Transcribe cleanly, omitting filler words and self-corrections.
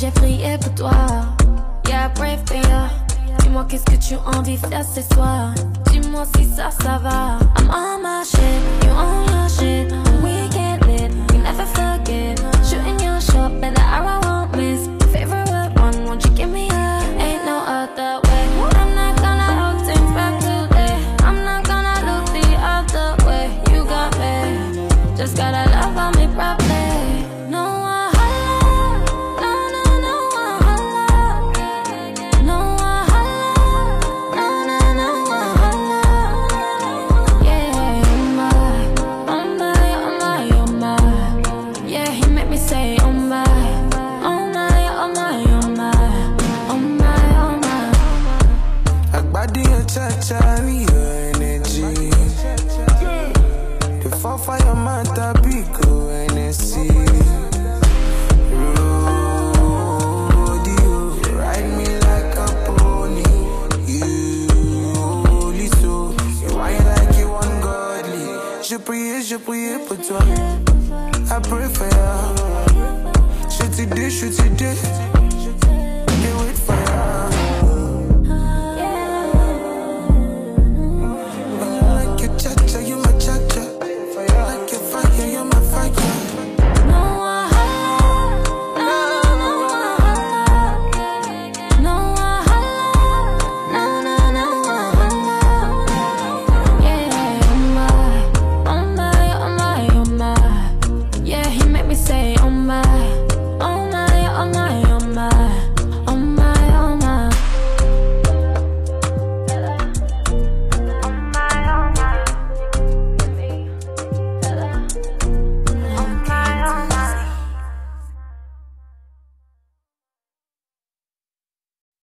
j'ai prié pour toi. Yeah, pray for ya. Dis-moi qu'est-ce que tu as envie de faire ce soir. Dis-moi si ça va. I'm on my shit, you on your shit. We get lit, we never forget. Shooting your shot, bet the arrow won't miss. Favorite one, won't you give me a? Ain't no other way. I'm not gonna hold things back today. I'm not gonna look the other way. You got me, just gotta love on me properly. Carry your energy. The fire matter big NSC. Rodeo, ride me like a pony. You holy soul, you whine like you ungodly. Je prie pour toi. I pray for you. Je t'ai dit.